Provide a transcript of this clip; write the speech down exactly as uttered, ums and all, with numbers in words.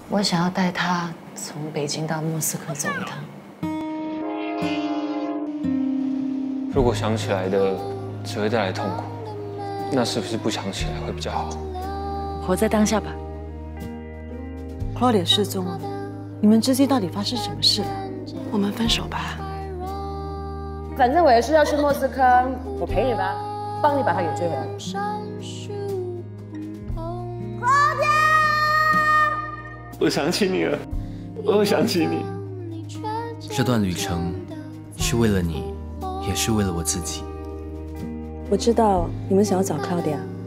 我想要带他从北京到莫斯科走一趟。 如果想起来的只会带来痛苦，那是不是不想起来会比较好？ 活在当下吧。 Claudia 失踪了，你们之间到底发生什么事了？ 我们分手吧。 反正我也是要去莫斯科，我陪你吧，帮你把他给追回来。 我想起你了，我想起你。 这段旅程是为了你，也是为了我自己。 我知道你们想要找 Claudia。